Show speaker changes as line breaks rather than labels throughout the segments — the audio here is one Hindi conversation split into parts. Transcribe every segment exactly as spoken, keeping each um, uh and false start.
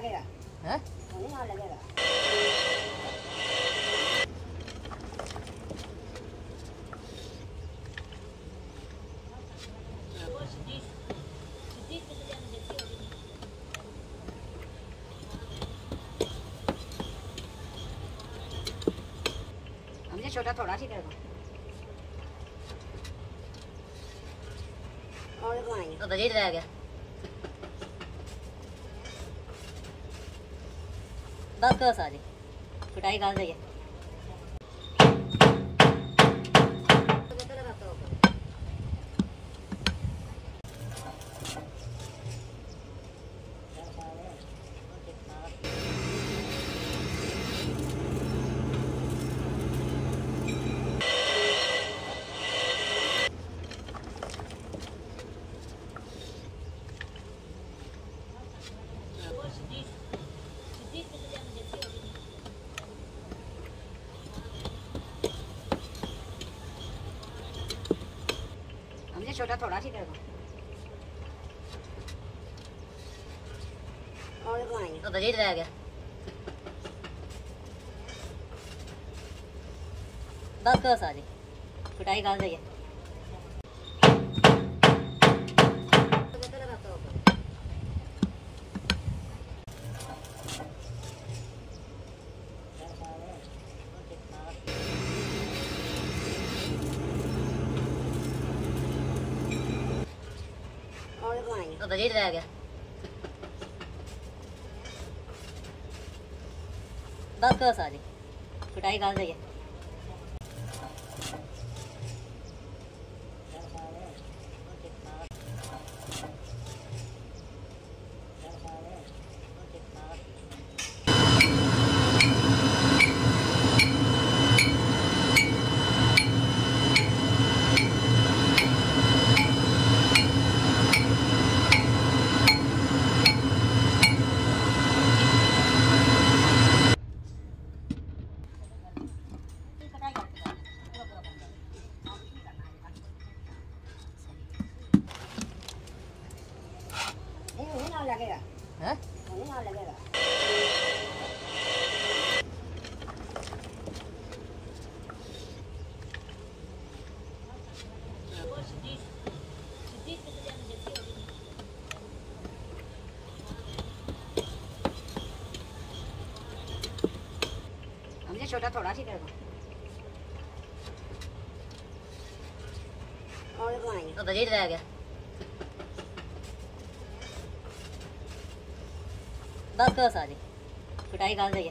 लगेगा
हैं?
होने ना लगेगा।
हमने छोटा थोड़ा सी कर दो
और लगाएंगे
तो दलील रह गया। बस करो सारी पिटाई डाल देंगे। हमने छोटा थोड़ा सी कर दो
और लगाएंगे
तो दलील रह गया। बस करो सारी पिटाई डाल देंगे।
और लगाएंगे
तो दलील रह गया। बस करो सारी पिटाई डाल देंगे।
नहीं होने ना लगेगा
हैं?
होने ना लगेगा।
हमने छोटा थोड़ा सी कर दो
और लगाएंगे
तो दलील रह गया। बस करो सारी पिटाई डाल देंगे।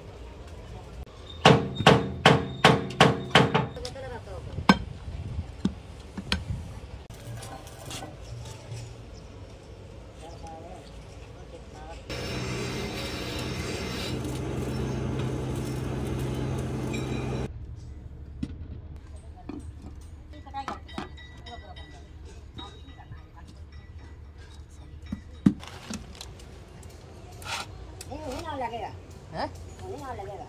नहीं होने ना लगेगा
हैं?
होने ना लगेगा।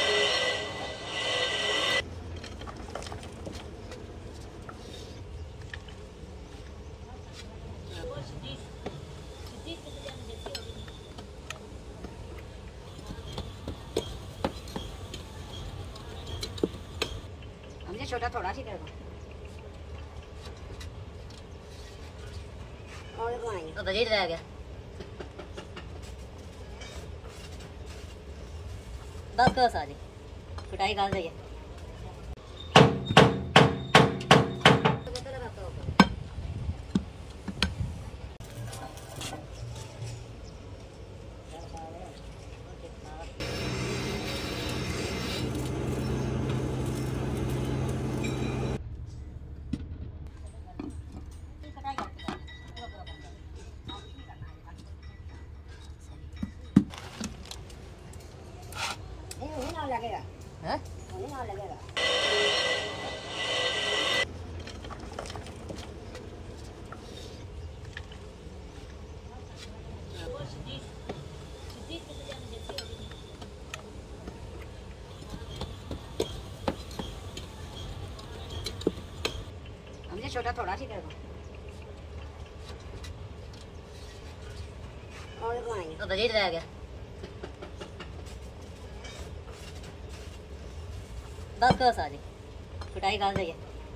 हमने छोटा थोड़ा सी कर दो
और लगाएंगे
तो दलील रह गया। बस करो सारी पिटाई डाल देंगे।
नहीं होने ना लगेगा
हैं?
होने ना लगेगा।
हमने छोटा थोड़ा सी कर दो
और लगाएंगे
तो दलील रह गया। बस बस आ जी पिटाई कर रही है।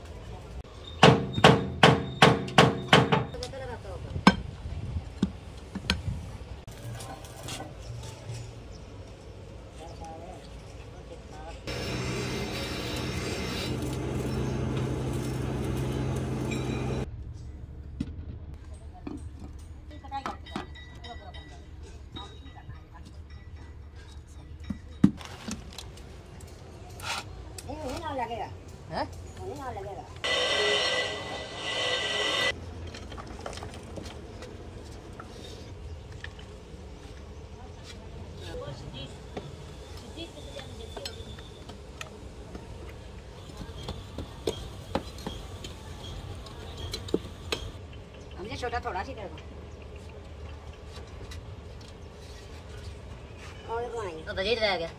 लगेगा
हैं
ना लगेगा।
हमने छोटा थोड़ा सी कर दो
और बनाएंगे
तो बजीत रह गया।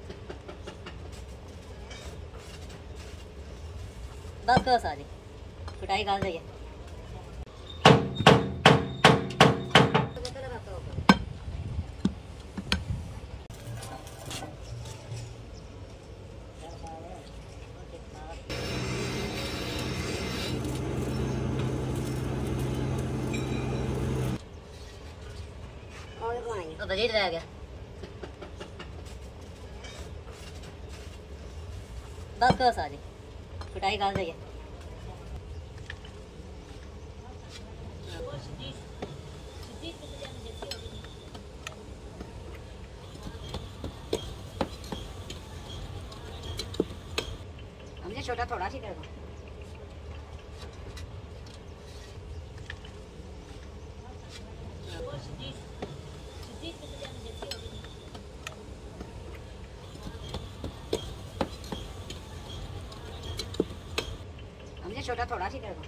बस बस आ जी पिटाई कर रही है।
और बनाएंगे
तो बजीत रह गया। बस बस आ जी पिटाई कर रही है। हमने छोटा थोड़ा सी कर दो हमने छोटा थोड़ा सी कर दो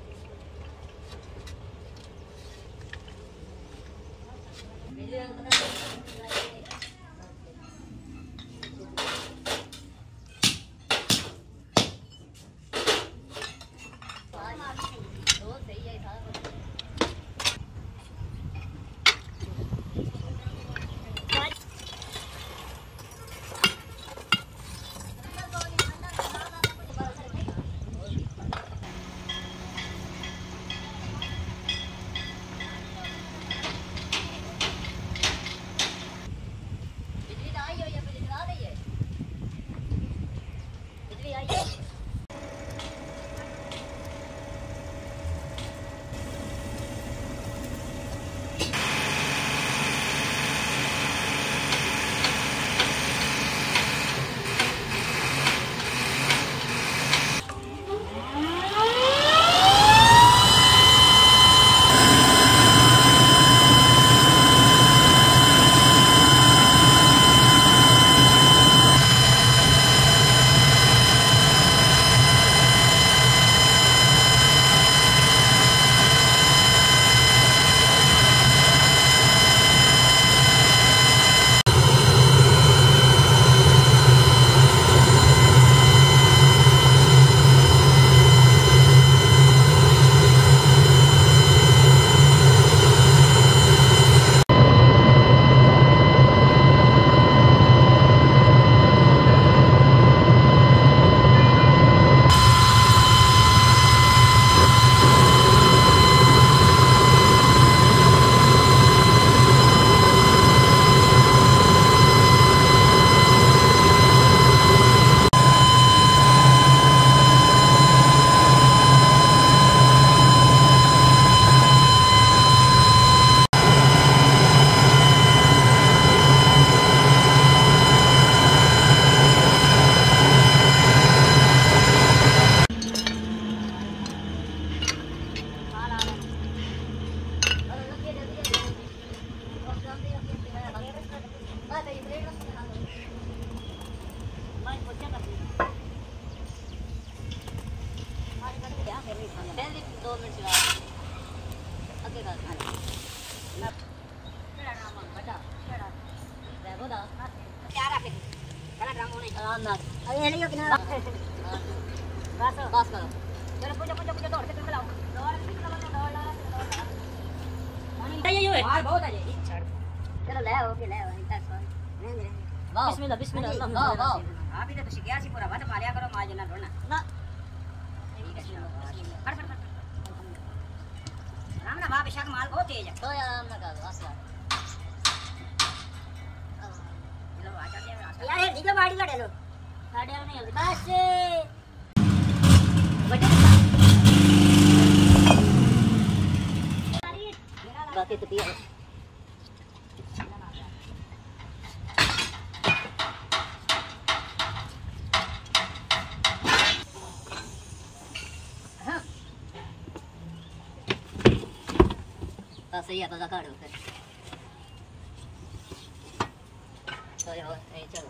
दो मिनट चला अगे कर बेटा देखो दा
क्या रखे कला ड्राम होने
आराम ना
अरे ले लो किनारा बस
बस करो
चलो पूजा पूजा पूजा दौड़ के लाओ दौड़ के दौड़ दौड़ दौड़ पानी
ये ये
बाहर बहुत है ये चलो ले आओ के ले आओ इतना सॉरी
बिस्मिल्लाह बिस्मिल्लाह वाह वाह
आप ही तो तुसी गया सी पूरा वत पालिया करो मां जना ढोना
ना
ठीक है फट फट फट राम ना बाप शक माल बहुत तेज है
तो यार हम ना कर असला
लो आ चल
यार ये निकल बाड़ी का डेलो साढ़े आठ नहीं होगी बस बटे बाकी तो पिया हाँ सही है तो काट दो फिर तो यार ए चलो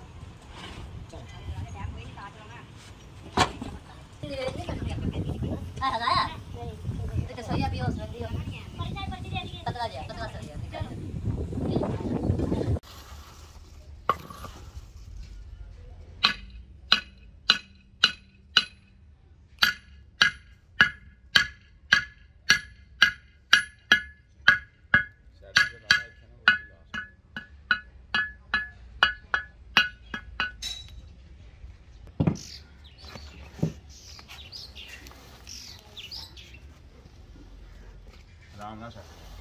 हाँ लगाया तो सोया पियो उसमें दियो पतला दिया पतला सा दिया
राम ना सर